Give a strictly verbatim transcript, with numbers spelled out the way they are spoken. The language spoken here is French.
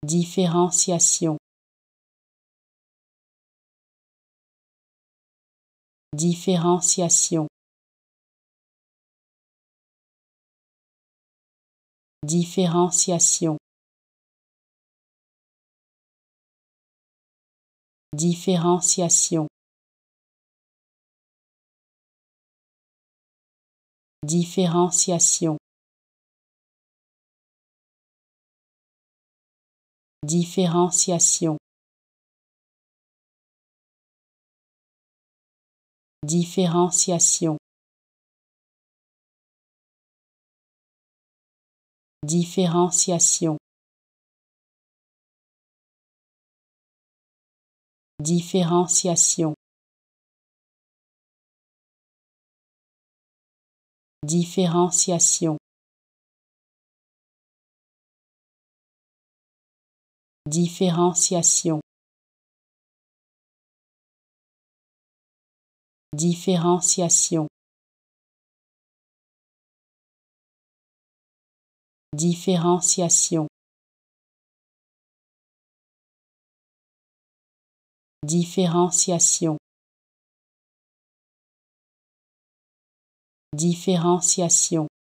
Différenciation. Différenciation. Différenciation. Différenciation. Différenciation. Différenciation. Différenciation. Différenciation. Différenciation. Différenciation. Différenciation. Différenciation. Différenciation. Différenciation. Différenciation.